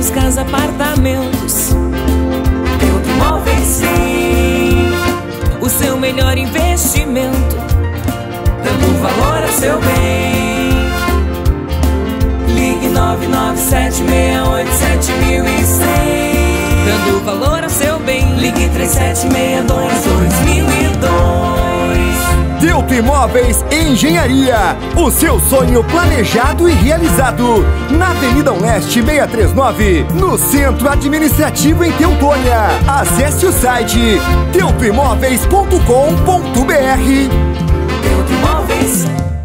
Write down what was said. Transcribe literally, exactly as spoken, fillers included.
lojas, casas, apartamentos. Teuto Imóveis, sim, o seu melhor investimento, dando valor ao seu bem. Ligue nove nove sete, seis oito, sete mil e cem, dando valor ao seu bem. Ligue três sete seis dois, dois mil e dois. Teuto Imóveis Engenharia, o seu sonho planejado e realizado. Na Avenida Oeste seiscentos e trinta e nove, no Centro Administrativo em Teutônia. Acesse o site teuto imóveis ponto com ponto br. Teuto Imóveis.